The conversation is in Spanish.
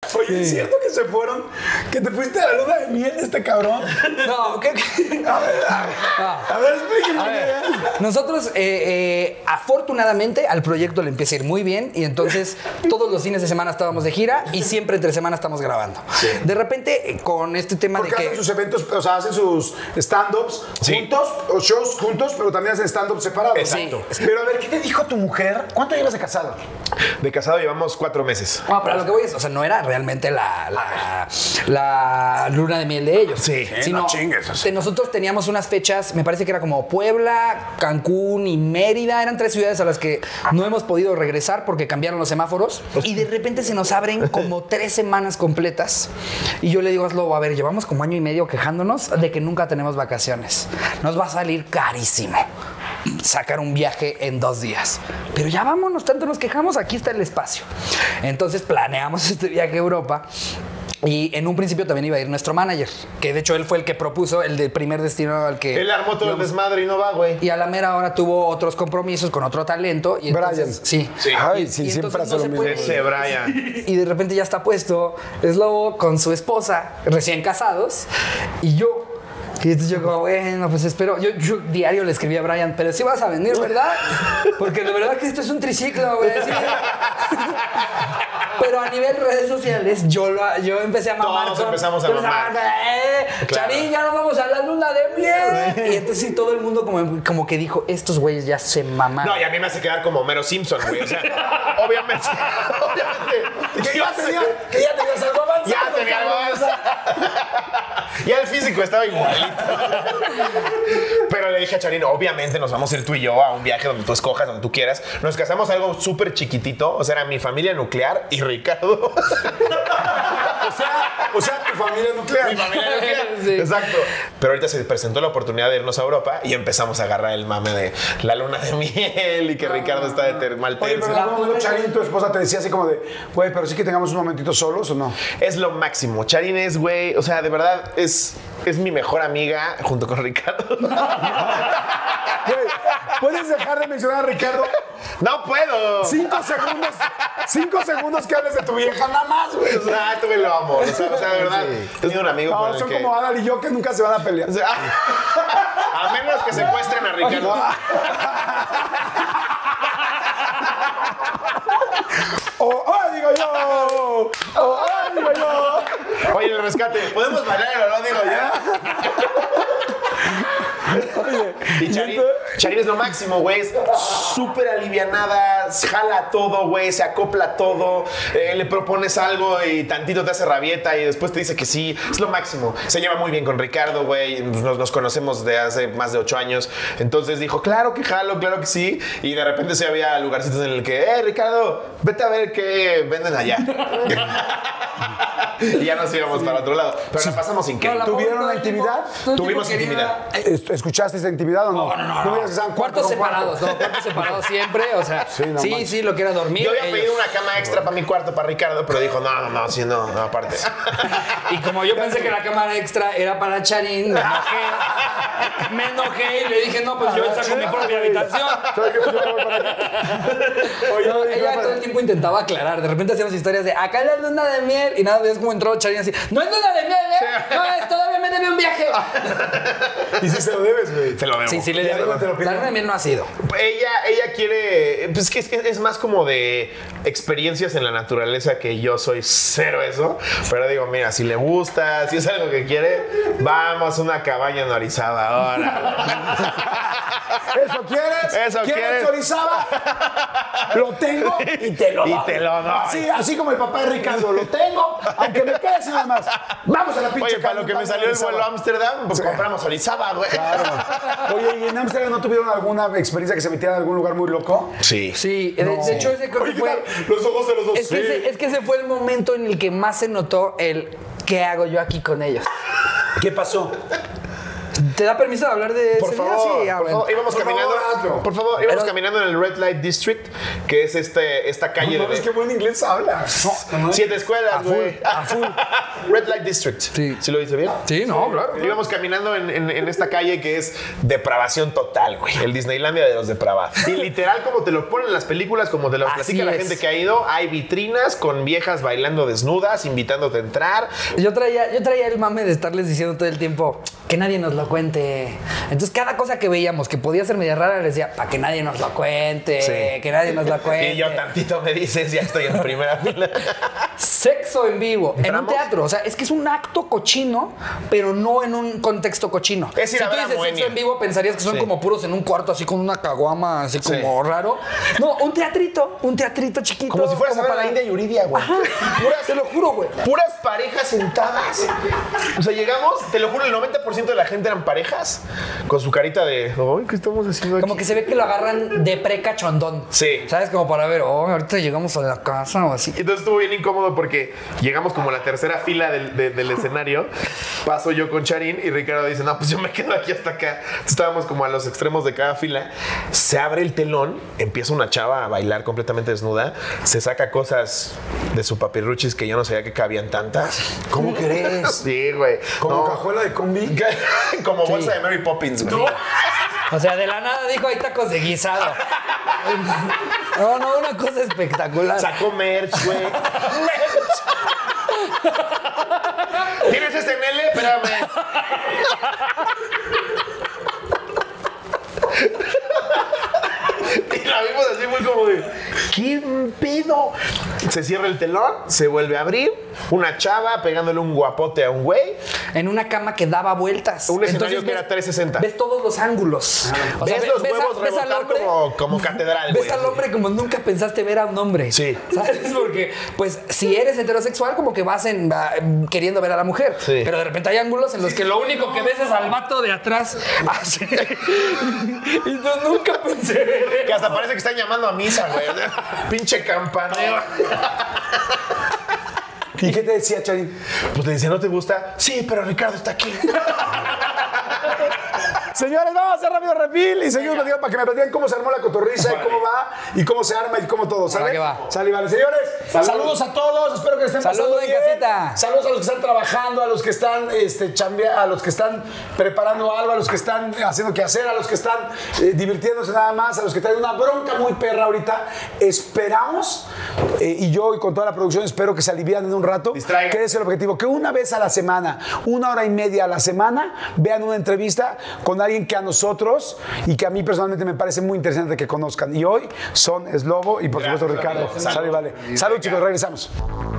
Oye, ¿es cierto que se fueron? ¿Que te fuiste a la luna de miel de este cabrón? No, ¿qué? A ver, explíqueme. A ver, nosotros, afortunadamente, al proyecto le empieza a ir muy bien y entonces todos los fines de semana estábamos de gira y siempre entre semana estamos grabando. Sí. De repente, con este tema porque de que... hacen sus eventos, o sea, hacen sus stand-ups juntos, o shows juntos, pero también hacen stand-ups separados. Exacto. Sí. Pero a ver, ¿qué te dijo tu mujer? ¿Cuánto llevas de casado? De casado llevamos 4 meses. No, pero a lo que voy es, o sea, no era realmente la luna de miel de ellos. Sí. Sino no chingues, o sea. nosotros teníamos unas fechas, me parece que era como Puebla, Cancún y Mérida. Eran 3 ciudades a las que no hemos podido regresar porque cambiaron los semáforos. Y de repente se nos abren como 3 semanas completas. Y yo le digo a Slobo, a ver, llevamos como año y medio quejándonos de que nunca tenemos vacaciones. Nos va a salir carísimo sacar un viaje en 2 días. Pero ya vámonos, tanto nos quejamos, aquí está el espacio. Entonces planeamos este viaje a Europa. Y en un principio también iba a ir nuestro manager, que de hecho él fue el que propuso el de primer destino al que... Él armó todo el desmadre y no va, güey. Y a la mera hora tuvo otros compromisos con otro talento. Y entonces, Brian. Sí. Ay, sí, Y siempre entonces hace lo se mismo. puede Ese ir. Brian. Y de repente ya está puesto Slobo con su esposa, recién casados, y yo. Y entonces yo como, bueno, pues espero. Yo diario le escribí a Brian, pero sí vas a venir, ¿verdad? Porque de verdad que esto es un triciclo, güey. Sí. Pero a nivel redes sociales, yo empecé a mamar. Todos empezamos a mamar. Claro. Charín, ya nos vamos a la luna de miel. Y entonces sí, todo el mundo como que dijo, estos güeyes ya se mamaron. No, y a mí me hace quedar como Homero Simpson, güey. O sea, obviamente. Que ya tenías algo avanzado. Ya tenía algo avanzado. Ya el físico estaba igualito. Pero le dije a Charín, obviamente nos vamos a ir tú y yo a un viaje donde tú escojas, donde tú quieras. Nos casamos algo súper chiquitito. O sea, era mi familia nuclear y Ricardo. O sea, tu familia nuclear. Mi familia nuclear. Sí. Exacto. Pero ahorita se presentó la oportunidad de irnos a Europa y empezamos a agarrar el mame de la luna de miel y que Ricardo está de mal Oye, pero en algún momento Charín, tu esposa, te decía así como de, güey, pero sí que tengamos un momentito solos, ¿o no? Es lo máximo. Charín es, güey, o sea, de verdad es mi mejor amiga junto con Ricardo. Güey, ¿puedes dejar de mencionar a Ricardo? ¡No puedo! 5 segundos que hables de tu vieja, nada más, güey. O sea, tú me lo amo. O sea, de verdad, es un amigo con No, el son que... como Adal y yo que nunca se van a pelear. O sea, a menos que secuestren a Ricardo. Digo yo. Digo yo. Oye, el rescate, ¿podemos bailar o no? Digo ya. Oye, Y Charín es lo máximo, güey. Es súper alivianada, jala todo, güey, se acopla todo. Le propones algo y tantito te hace rabieta y después te dice que sí. Es lo máximo. Se lleva muy bien con Ricardo, güey. Nos conocemos de hace más de 8 años. Entonces dijo, claro que jalo, claro que sí. Y de repente sí había lugarcitos en el que, Ricardo, vete a ver qué venden allá. Y ya nos íbamos para otro lado. Pero la pasamos increíble. ¿Tuvieron la intimidad? Tuvimos intimidad. ¿Escuchaste esa intimidad o no? No. me digas que sean Cuartos con cuarto. separados, ¿no? Cuartos separados siempre, o sea, Sí, no manches. sí, lo que era dormir. Yo había ellos. pedido una cama extra para mi cuarto, para Ricardo, pero dijo, no, aparte. Y como yo pensé que la cámara extra era para Charín, me enojé y le dije, no, pues yo saco mi propia habitación. ¿Sabes qué? Pues yo me voy para acá. Oye, No, oye, ella no, todo el tiempo intentaba aclarar. De repente hacíamos historias de acá es la luna de miel y nada, ves como entró Charín así. No es luna de miel, ¿eh? No es, todavía me debe un viaje. Y si se lo debes, güey. Te lo debo. Sí, le Ya, debo. te lo pido. La luna de miel no ha sido. Ella quiere, pues que es más como de experiencias en la naturaleza, que yo soy cero eso. Pero digo, mira, si le gusta, si es algo que quiere, vamos a una cabaña en Orizaba ahora. ¿Eso quieres? ¿Eso ¿Quieres quieres? Orizaba? Lo tengo y te lo doy. Y te lo doy. Así como el papá de Ricardo, lo tengo, aunque me quede sin nada más. Vamos a la pinche Oye, para lo que me cabaña salió el Orizaba. vuelo a Ámsterdam, pues compramos Orizaba, güey. Claro. Oye, ¿y en Ámsterdam no tuvieron alguna experiencia que se metiera en algún lugar muy loco? Sí. Sí, de hecho ese creo que fue... Los ojos de los dos. Es que ese fue el momento en el que más se notó el ¿qué hago yo aquí con ellos? ¿Qué pasó? ¿Te da permiso de hablar de Por ese día? favor, Sí, por favor, íbamos Por caminando. favor, hazlo. Por favor, íbamos caminando en el Red Light District, que es esta calle No, es que buen inglés hablas. No, 7 escuelas, güey. A full. Red Light District. Sí. ¿Sí lo dice bien? Sí, no, claro. Íbamos caminando en esta calle que es depravación total, güey. El Disneylandia de los depravados. Y literal, como te lo ponen en las películas, como te lo Así platica la es. gente que ha ido, hay vitrinas con viejas bailando desnudas, invitándote a entrar. Yo traía el mame de estarles diciendo todo el tiempo que nadie nos lo cuente. Entonces, cada cosa que veíamos que podía ser media rara, les decía, para que nadie nos lo cuente, Sí. que nadie nos lo cuente. Y yo tantito me dices, ya estoy en primera fila. Sexo en vivo, en un ¿Entramos? teatro. O sea, es que es un acto cochino, pero no en un contexto cochino. Es ir si a tú ver a dices Moenia. sexo en vivo, pensarías que son Sí. como puros en un cuarto, así con una caguama, así como raro. No, un teatrito chiquito. Como si fueras a ver a la India Yuridia, güey. Ajá. Te lo juro, güey. Puras parejas sentadas. O sea, llegamos, te lo juro, el 90% de la gente eran parejas con su carita de, ay, ¿qué estamos haciendo aquí? Como que se ve que lo agarran de pre-cachondón. Sí. ¿Sabes? Como para ver, ahorita llegamos a la casa o así. Entonces estuvo bien incómodo porque llegamos como a la tercera fila del escenario. Paso yo con Charín y Ricardo dice, no, pues yo me quedo aquí hasta acá. Entonces estábamos como a los extremos de cada fila. Se abre el telón, empieza una chava a bailar completamente desnuda. Se saca cosas de su papirruchis que yo no sabía que cabían tantas. ¿Cómo crees? Sí, güey. Como No. cajuela de combi. Como bolsa de Mary Poppins, güey. O sea, de la nada dijo, hay tacos de guisado. No, una cosa espectacular. Sacó merch, güey. ¿Tienes este Nele? Espérame. Y la vimos así muy como de, ¿qué pedo? Se cierra el telón, se vuelve a abrir, una chava pegándole un guapote a un güey. En una cama que daba vueltas. Un escenario Entonces que era 360. Ves todos los ángulos. O sea, ¿Ves los ves huevos ves al rebotar hombre, como catedral, ves güey? al hombre como nunca pensaste ver a un hombre. Sí. ¿Sabes? Porque, pues, si eres heterosexual, como que vas queriendo ver a la mujer. Sí. Pero de repente hay ángulos en los que lo único que ves es al vato de atrás. Así. Y yo nunca pensé ver Que hasta parece que están llamando a misa, güey. Pinche campaneo. ¿Y qué te decía, Charín? Pues le decía, ¿no te gusta? Sí, pero Ricardo está aquí. Señores, vamos a hacer rápido refil y seguimos platicando para que me platiquen cómo se armó la cotorriza y cómo va y cómo se arma y cómo todo, ¿sale? Ahora que va. Sale, vale. Señores, saludos a todos, espero que estén Saludos pasando en bien. casita. Saludos a los que están trabajando, a los que están a los que están preparando algo, a los que están haciendo qué hacer, a los que están divirtiéndose nada más, a los que traen una bronca muy perra ahorita. Esperamos, y yo y con toda la producción espero que se alivian en un rato. Distraigan. Que es el objetivo, que una vez a la semana, 1 hora y media a la semana, vean una entrevista con alguien que a nosotros y que a mí personalmente me parece muy interesante que conozcan. Y hoy son Slobo y por Gracias, supuesto Ricardo. amigos. Sale, vale. Salud, chicos, regresamos.